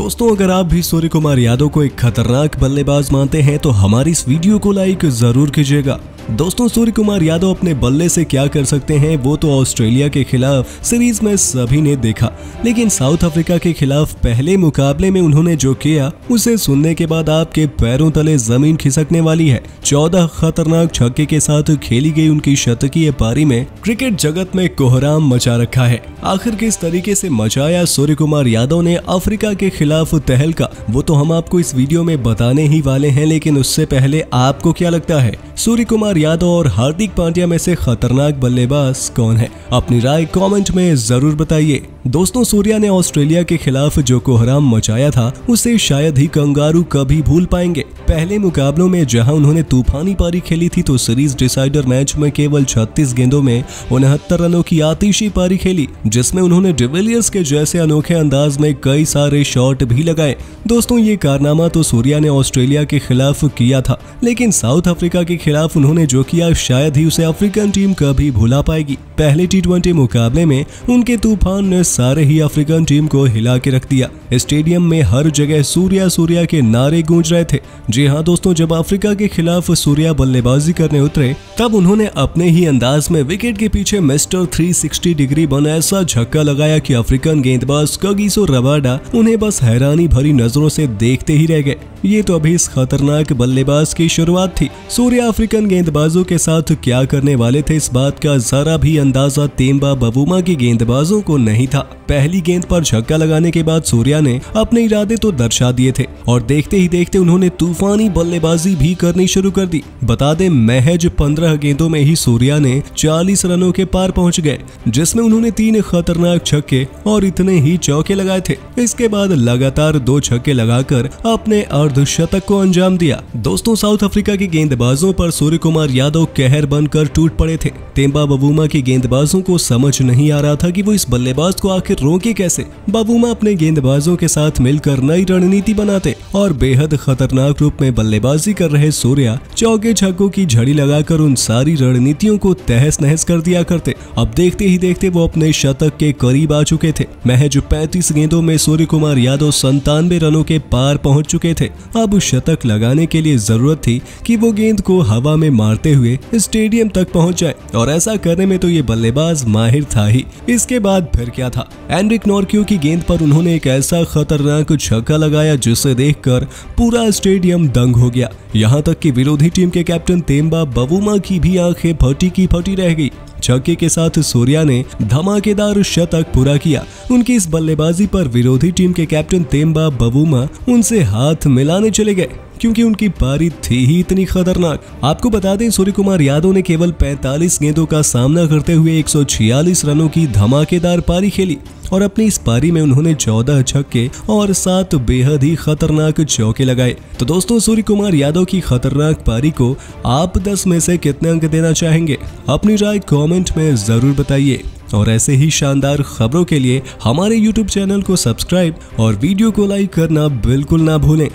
दोस्तों, अगर आप भी सूर्य कुमार यादव को एक खतरनाक बल्लेबाज मानते हैं तो हमारी इस वीडियो को लाइक जरूर कीजिएगा। दोस्तों, सूर्य कुमार यादव अपने बल्ले से क्या कर सकते हैं वो तो ऑस्ट्रेलिया के खिलाफ सीरीज में सभी ने देखा, लेकिन साउथ अफ्रीका के खिलाफ पहले मुकाबले में उन्होंने जो किया उसे सुनने के बाद आपके पैरों तले जमीन खिसकने वाली है। 14 खतरनाक छक्के के साथ खेली गई उनकी शतकीय पारी में क्रिकेट जगत में कोहराम मचा रखा है। आखिर किस तरीके से मचाया सूर्य कुमार यादव ने अफ्रीका के खिलाफ तहलका, वो तो हम आपको इस वीडियो में बताने ही वाले हैं। लेकिन उससे पहले आपको क्या लगता है, सूर्य कुमार यादव और हार्दिक पांड्या में से खतरनाक बल्लेबाज कौन है? अपनी राय कमेंट में जरूर बताइए। दोस्तों, सूर्या ने ऑस्ट्रेलिया के खिलाफ जो कोहराम मचाया था उसे शायद ही कंगारू कभी भूल पाएंगे। पहले मुकाबलों में जहां उन्होंने तूफानी पारी खेली थी तो सीरीज डिसाइडर मैच में केवल 36 गेंदों में 69 रनों की आतिशी पारी खेली, जिसमें उन्होंने डिविलियर्स के जैसे अनोखे अंदाज में कई सारे शॉट भी लगाए। दोस्तों, ये कारनामा तो सूर्या ने ऑस्ट्रेलिया के खिलाफ किया था, लेकिन साउथ अफ्रीका के खिलाफ उन्होंने जो किया शायद ही उसे अफ्रीकन टीम कभी भुला पाएगी। पहले T20 मुकाबले में उनके तूफान ने सारे ही अफ्रीकन टीम को हिला के रख दिया। स्टेडियम में हर जगह सूर्या सूर्या के नारे गूंज रहे थे। जी हाँ दोस्तों, जब अफ्रीका के खिलाफ सूर्या बल्लेबाजी करने उतरे तब उन्होंने अपने ही अंदाज में विकेट के पीछे मिस्टर 360 डिग्री बन ऐसा झक्का लगाया कि अफ्रीकन गेंदबाज कगिसो रबाडा उन्हें बस हैरानी भरी नजरों से देखते ही रह गए। ये तो अभी इस खतरनाक बल्लेबाज की शुरुआत थी। सूर्या अफ्रीकन गेंदबाजों के साथ क्या करने वाले थे इस बात का जरा भी अंदाजा तेम्बा बवूमा के गेंदबाजों को नहीं था। पहली गेंद पर झक्का लगाने के बाद सूर्या ने अपने इरादे तो दर्शा दिए थे और देखते ही देखते उन्होंने तूफानी बल्लेबाजी भी करनी शुरू कर दी। बता दें, महज 15 गेंदों में ही सूर्या ने 40 रनों के पार पहुंच गए, जिसमें उन्होंने 3 खतरनाक छक्के और इतने ही चौके लगाए थे। इसके बाद लगातार 2 छक्के लगाकर अपने अर्धशतक को अंजाम दिया। दोस्तों, साउथ अफ्रीका के गेंदबाजों पर सूर्य कुमार यादव कहर बनकर टूट पड़े थे। तेम्बा बवूमा के गेंदबाजों को समझ नहीं आ रहा था कि वो इस बल्लेबाज को आखिर रोके कैसे। बवूमा अपने गेंदबाजों के साथ मिलकर नई रणनीति बनाते और बेहद खतरनाक रूप में बल्लेबाजी कर रहे सूर्या चौके छक्कों की झड़ी लगाकर उन सारी रणनीतियों को तहस नहस कर दिया करते। अब देखते ही देखते वो अपने शतक के करीब आ चुके थे। महज 35 गेंदों में सूर्य कुमार यादव 97 रनों के पार पहुंच चुके थे। अब शतक लगाने के लिए जरूरत थी कि वो गेंद को हवा में मारते हुए स्टेडियम तक पहुंच जाए, और ऐसा करने में तो ये बल्लेबाज माहिर था ही। इसके बाद फिर क्या था, एनरिक नोर्क्यू की गेंद पर उन्होंने एक ऐसा खतरनाक छक्का लगाया जिसे देखकर पूरा स्टेडियम दंग हो गया। यहाँ तक कि विरोधी टीम के कैप्टन तेम्बा बवूमा की भी आंखें फटी की फटी रह गई। छक्के के साथ सूर्या ने धमाकेदार शतक पूरा किया। उनकी इस बल्लेबाजी पर विरोधी टीम के कैप्टन तेम्बा बवूमा उनसे हाथ मिलाने चले गए, क्योंकि उनकी पारी थी ही इतनी खतरनाक। आपको बता दें, सूर्य कुमार यादव ने केवल 45 गेंदों का सामना करते हुए 146 रनों की धमाकेदार पारी खेली और अपनी इस पारी में उन्होंने 14 छक्के और 7 बेहद ही खतरनाक चौके लगाए। तो दोस्तों, सूर्य कुमार यादव की खतरनाक पारी को आप 10 में से कितने अंक देना चाहेंगे? अपनी राय कमेंट में जरूर बताइए। और ऐसे ही शानदार खबरों के लिए हमारे YouTube चैनल को सब्सक्राइब और वीडियो को लाइक करना बिल्कुल ना भूलें।